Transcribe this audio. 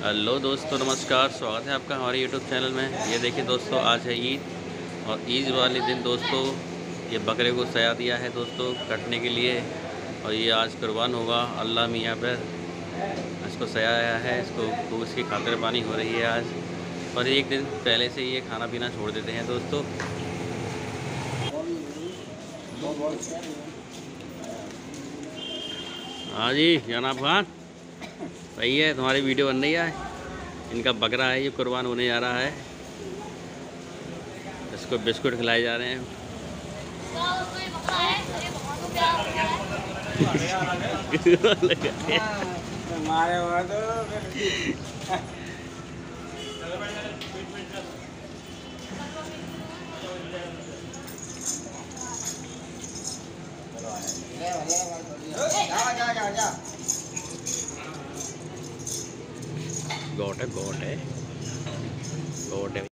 Hello दोस्तों, नमस्कार। स्वागत है आपका हमारे यूट्यूब चैनल में। ये देखिए दोस्तों, आज है ईद और ईद वाले दिन दोस्तों ये बकरे को सया दिया है दोस्तों कटने के लिए। और ये आज कुर्बान होगा अल्लाह मियाँ पर। इसको सयाया है, इसको खूब इसकी खातिर पानी हो रही है आज। और एक दिन पहले से ये खाना पीना छोड़ देते हैं दोस्तों। हाँ जी जनाब खान, सही है, तुम्हारी वीडियो बन रही है। इनका बकरा है, ये कुर्बान होने जा रहा है। इसको बिस्कुट खिलाए जा रहे हैं। गोट है, गोट है।